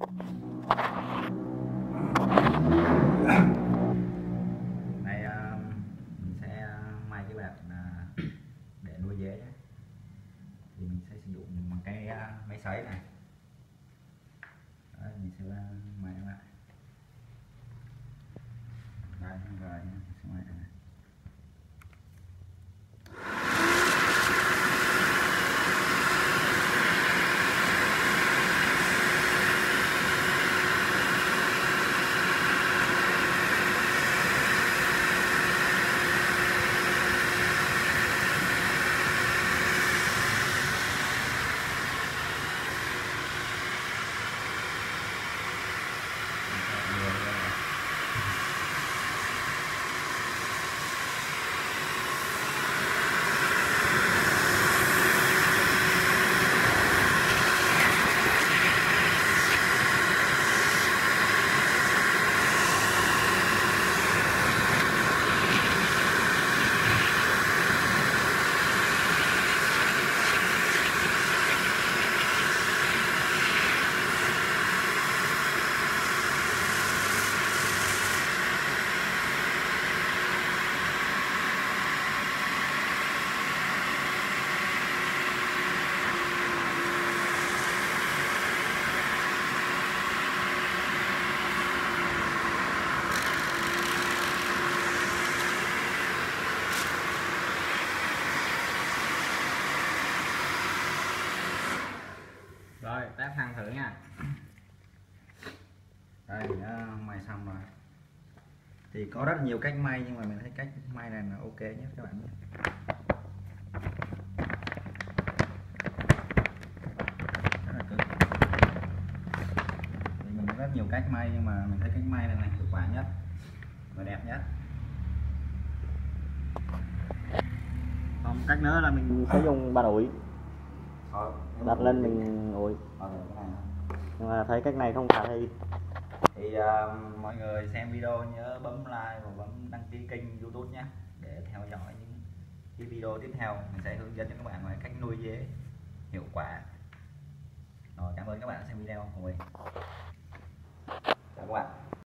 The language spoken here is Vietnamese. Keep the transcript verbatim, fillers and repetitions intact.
Đây uh, mình sẽ may cái bạt uh, để nuôi dế nhé. Thì mình sẽ sử dụng bằng cái uh, máy sấy này. Đấy, mình sẽ may lại. Đây, rồi mình sẽ may này. Rồi test thang thử nha. Đây đã may xong rồi. Thì có rất nhiều cách may nhưng mà mình thấy cách may này là ok nhất các bạn nhé. Rất là cực. Thì mình có rất nhiều cách may nhưng mà mình thấy cách may này là hiệu quả nhất và đẹp nhất. Còn cách nữa là mình sẽ dùng bàn ủi đặt lên mình ủi, nhưng mà thấy cách này không khả thi. Thì uh, mọi người xem video nhớ bấm like và bấm đăng ký kênh YouTube nhé, để theo dõi những cái video tiếp theo. Mình sẽ hướng dẫn cho các bạn về cách nuôi dế hiệu quả. Rồi, cảm ơn các bạn đã xem video của mình. Chào các bạn.